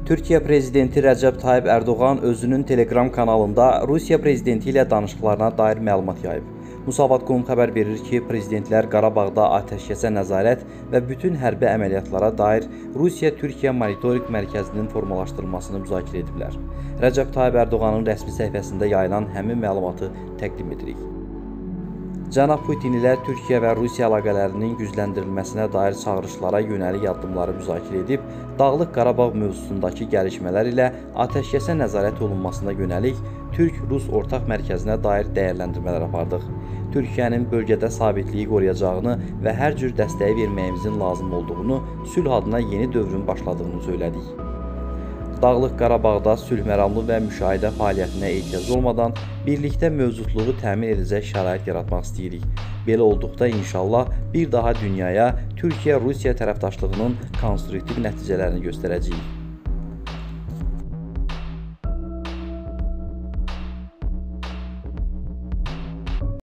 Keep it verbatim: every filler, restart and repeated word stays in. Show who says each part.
Speaker 1: Türkiyə prezidenti Rəcəb Tayyip Ərdoğan özünün Telegram kanalında Rusiya prezidenti ilə danışıqlarına dair məlumat yayıb. Musavat nöqtə com xəbər verir ki, prezidentlər Qarabağda atəşkəsə nəzarət və bütün hərbi əməliyyatlara dair Rusiya-Türkiyə monitorinq mərkəzinin formalaşdırılmasını müzakirə ediblər. Rəcəb Tayyip Ərdoğanın rəsmi səhifəsində yayılan həmin məlumatı təqdim edirik. Cənab Putin ilə Türkiyə və Rusiya əlaqələrinin gücləndirilməsinə dair çağırışlara yönəlik addımları müzakirə edib, Dağlıq Qarabağ mövzusundakı gəlişmələr ilə atəşkəsə nəzarət olunmasına yönəlik Türk-Rus ortaq mərkəzinə dair dəyərləndirmələr apardıq. Türkiyənin bölgədə sabitliyi qoruyacağını və hər cür dəstəyi verməyimizin lazım olduğunu, sülh adına yeni dövrün başladığını söylədik. Dağlıq Qarabağda sülhməramlı və müşahidə fəaliyyətinə ehtiyac olmadan birlikdə mövcudluğu təmin edəcək şərait yaratmaq istəyirik. Belə olduqda inşallah bir daha dünyaya Türkiyə-Rusiya tərəfdaşlığının konstruktiv nəticələrini göstərəcəyik.